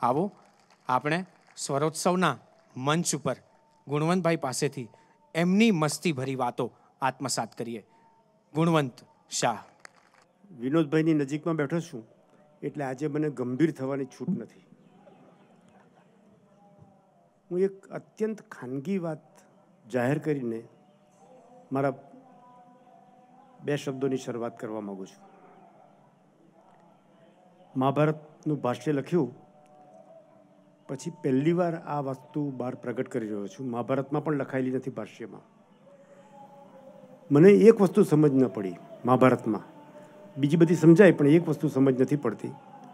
આવો આપણે સ્વરોત્સવના મંચ ઉપર ગુણવંતભાઈ પાસેથી એમની મસ્તીભરી વાતો આત્મસાત કરીએ. ગુણવંત શાહ. વિનોદભાઈની નજીકમાં બેઠો છું એટલે આજે મને ગંભીર થવાની છૂટ નથી. હું એક અત્યંત ખાનગી વાત જાહેર કરીને મારા 2 શબ્દોની શરૂઆત કરવા માગું છું. મહાભારતનું ભાષ્ય લખ્યું પછી પહેલી વાર આ વસ્તુ બહાર પ્રગટ કરી રહ્યો છું. મહાભારતમાં પણ લખાયેલી નથી ભાષ્યમાં. મને એક વસ્તુ સમજ ન પડી મહાભારતમાં, બીજી બધી સમજાય પણ એક વસ્તુ સમજ નથી પડતી.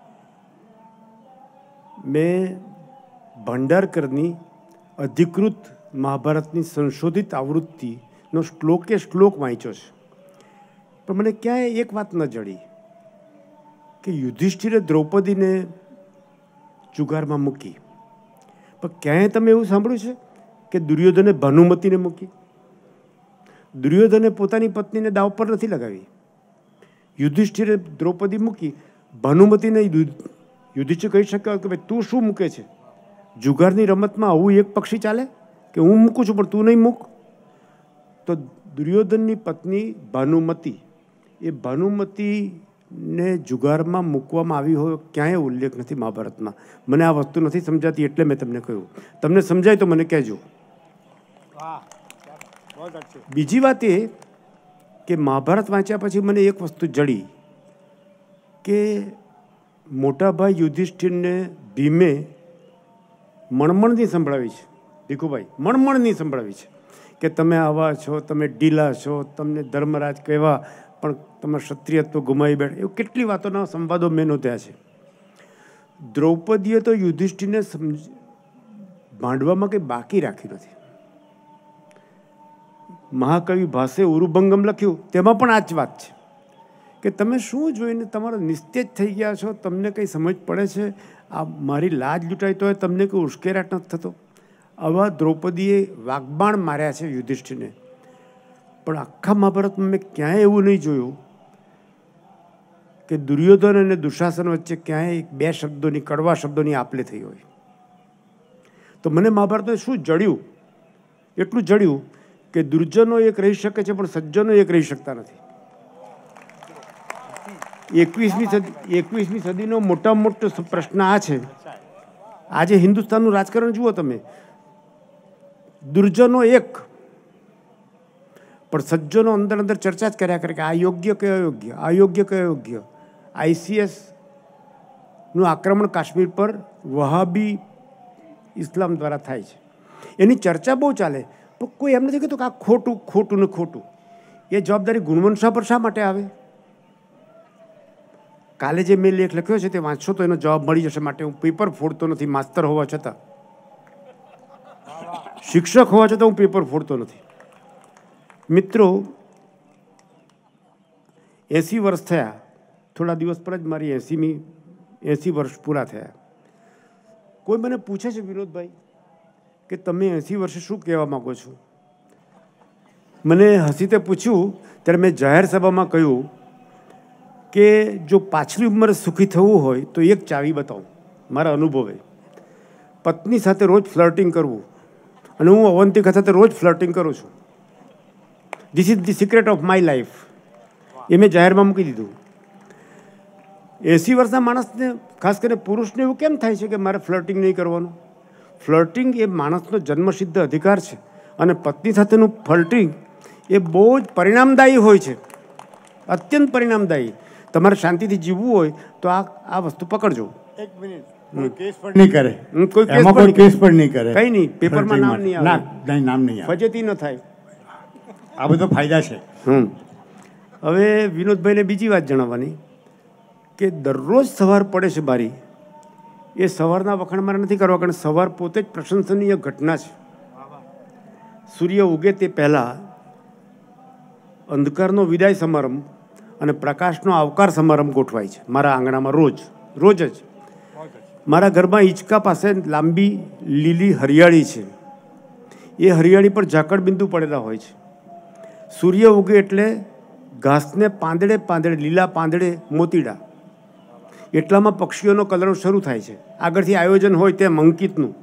મેં ભંડારકરની અધિકૃત મહાભારતની સંશોધિત આવૃત્તિનો શ્લોકે શ્લોક વાંચ્યો છે, પણ મને ક્યાંય એક વાત ન જડી કે યુધિષ્ઠિરે દ્રૌપદીને જુગારમાં મૂકી. પણ ક્યાંય તમે એવું સાંભળ્યું છે કે દુર્યોધને ભાનુમતીને મૂકી? દુર્યોધને પોતાની પત્નીને દાવ પર નથી લગાવી. યુધિષ્ઠિરે દ્રૌપદી મૂકી, ભાનુમતીને યુધિષ્ઠિર કહી શક્યો કે ભાઈ તું શું મૂકે છે? જુગારની રમતમાં આવું એક પક્ષી ચાલે કે હું મૂકું છું પણ તું નહીં મૂક? તો દુર્યોધનની પત્ની ભાનુમતી, એ ભાનુમતીને જુગારમાં મૂકવામાં આવી હોય ક્યાંય ઉલ્લેખ નથી મહાભારતમાં. મને આ વસ્તુ નથી સમજાતી એટલે મેં તમને કહ્યું. તમને સમજાય તો મને કહેજો. બીજી વાત એ કે મહાભારત વાંચ્યા પછી મને એક વસ્તુ જડી કે મોટાભાઈ યુધિષ્ઠિરને ભીમે મણમણની સંભળાવી છે. ભીખુભાઈ મણમણની સંભળાવી છે કે તમે આવા છો, તમે ઢીલા છો, તમને ધર્મરાજ કહેવા પણ તમે ક્ષત્રિયત્વ ગુમાવી બેઠા. એવું કેટલી વાતોના સંવાદો મેં નોંધ્યા છે. દ્રૌપદીએ તો યુધિષ્ઠિરને ભાંડવામાં કંઈ બાકી રાખ્યું નથી. મહાકવિ ભાસે ઉરુભંગમ લખ્યું તેમાં પણ આ જ વાત છે કે તમે શું જોઈને તમારા નિસ્તેજ થઈ ગયા છો? તમને કંઈ સમજ પડે છે? આ મારી લાજ લૂંટાઈ તો તમને કોઈ ઉશ્કેરાટ નથી થતો? આવા દ્રૌપદીએ વાગબાણ માર્યા છે યુધિષ્ઠિરને. પણ આખા મહાભારતમાં મેં ક્યાંય એવું નહીં જોયું કે દુર્યોધન અને દુશાસન વચ્ચે ક્યાંય 2 શબ્દોની, કડવા શબ્દોની આપલે થઈ હોય. તો મને મહાભારતમાં શું જડ્યું? એટલું જડ્યું કે દુર્જનો એક રહી શકે છે પણ સજ્જનો એક રહી શકતા નથી. 21મી સદીનો મોટામાં મોટો પ્રશ્ન આ છે. આજે હિન્દુસ્તાનનું રાજકારણ જુઓ તમે, દુર્જનો એક પણ સજ્જનો અંદર અંદર ચર્ચા જ કર્યા કરે કે આ યોગ્ય કે અયોગ્ય, આ યોગ્ય કે અયોગ્ય. ICSનું આક્રમણ કાશ્મીર પર વહાબી ઇસ્લામ દ્વારા થાય છે, એની ચર્ચા બહુ ચાલે. પણ કોઈ એમ નથી કહેતું કે આ ખોટું ખોટું ને ખોટું. એ જવાબદારી ગુણવંત શાહ પર શા માટે આવે? કાલે જે મેં લેખ લખ્યો છે તે વાંચશો તો એનો જવાબ મળી જશે. માટે હું પેપર ફોડતો નથી, માસ્તર હોવા છતાં, શિક્ષક હોવા છતાં હું પેપર ફોડતો નથી. મિત્રો, 80 વર્ષ થયા. થોડા દિવસ પર જ મારી 80 વર્ષ પૂરા થયા. કોઈ મને પૂછે છે વિનોદભાઈ કે તમે 80 વર્ષે શું કહેવા માગો છો? મને હસીતે પૂછ્યું ત્યારે મેં જાહેર સભામાં કહ્યું કે જો પાછલી ઉંમરે સુખી થવું હોય તો એક ચાવી બતાવું મારા અનુભવે. પત્ની સાથે રોજ ફ્લર્ટિંગ કરવું, અને હું અવંતિકા સાથે રોજ ફ્લર્ટિંગ કરું છું. This is the secret of my life. એ મેં જાહેરમાં મૂકી દીધું. 80 વર્ષના માણસને, ખાસ કરીને પુરુષને એવું કેમ થાય છે કે મારે ફ્લર્ટિંગ નહીં કરવાનું? ફ્લર્ટિંગ એ માણસનો જન્મસિદ્ધ અધિકાર છે, અને પત્ની સાથેનું ફ્લર્ટિંગ એ બહુ જ પરિણામદાયી હોય છે, અત્યંત પરિણામદાયી. તમારે શાંતિથી જીવવું હોય તો આ વસ્તુ પકડજો. એક મિનિટ, કેસ પણ નહીં કરે, કોઈ કેસ પણ નહીં કરે, કંઈ નહીં, પેપરમાં નામ નહીં આવે, નામ નહીં આવે, ફજેતી ન થાય. આ બધો ફાયદા છે. હવે વિનોદભાઈને બીજી વાત જણાવવાની કે દરરોજ સવાર પડે છે બારી, એ સવારના વખાણ મારે નથી કરવા, કારણ સવાર પોતે જ પ્રશંસનીય ઘટના છે. સૂર્ય ઉગે તે પહેલાં અંધકારનો વિદાય સમારંભ અને પ્રકાશનો આવકાર સમારંભ ગોઠવાય છે મારા આંગણામાં રોજ જ. મારા ઘરમાં હિંચકા પાસે લાંબી લીલી હરિયાળી છે. એ હરિયાળી પર ઝાકળ બિંદુ પડેલા હોય છે. સૂર્ય ઉગે એટલે ઘાસને પાંદડે પાંદડે, લીલા પાંદડે મોતીડા, એટલામાં પક્ષીઓનો કલરવ શરૂ થાય છે. આગળથી આયોજન હોય તેમ અંકિતનું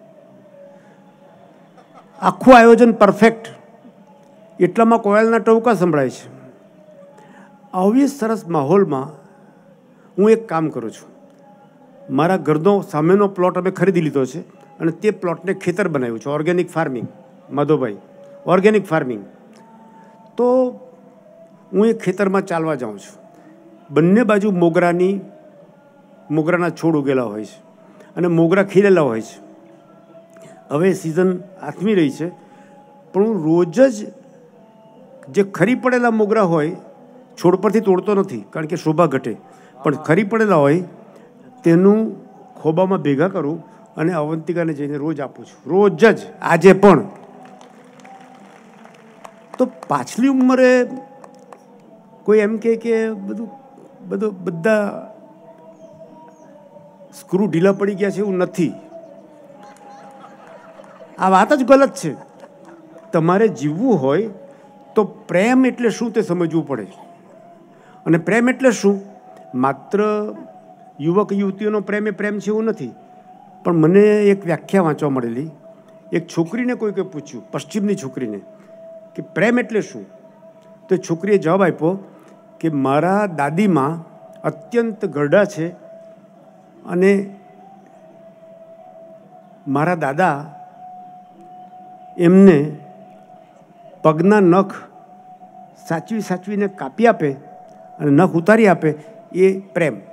આખું આયોજન પરફેક્ટ, એટલામાં કોયલના ટહુકા સંભળાય છે. આવી સરસ માહોલમાં હું એક કામ કરું છું. મારા ઘરનો સામેનો પ્લોટ અમે ખરીદી લીધો છે અને તે પ્લોટને ખેતર બનાવ્યું છે. Organic farming, Madhavbhai, organic farming. તો હું એ ખેતરમાં ચાલવા જાઉં છું. બંને બાજુ મોગરાના છોડ ઉગેલા હોય છે અને મોગરા ખીલેલા હોય છે. હવે સિઝન આથમી રહી છે, પણ હું રોજ જ જે ખરી પડેલા મોગરા હોય છોડ પરથી તોડતો નથી, કારણ કે શોભા ઘટે, પણ ખરી પડેલા હોય તેનું ખોબામાં ભેગા કરું અને અવંતિકાને જઈને રોજ આપું છું. રોજ જ, આજે પણ. તો પાછલી ઉંમરે કોઈ એમ કે બધા સ્ક્રૂ ઢીલા પડી ગયા છે, એવું નથી. આ વાત જ ગલત છે. તમારે જીવવું હોય તો પ્રેમ એટલે શું તે સમજવું પડે. અને પ્રેમ એટલે શું? માત્ર યુવક યુવતીઓનો પ્રેમ એ પ્રેમ છે એવું નથી. પણ મને એક વ્યાખ્યા વાંચવા મળેલી. એક છોકરીને કોઈકે પૂછ્યું, પશ્ચિમની છોકરીને, કે પ્રેમ એટલે શું? તો એ છોકરીએ જવાબ આપ્યો કે મારા દાદીમાં અત્યંત ગરડા છે અને મારા દાદા એમને પગના નખ સાચવીને કાપી આપે અને નખ ઉતારી આપે, એ પ્રેમ.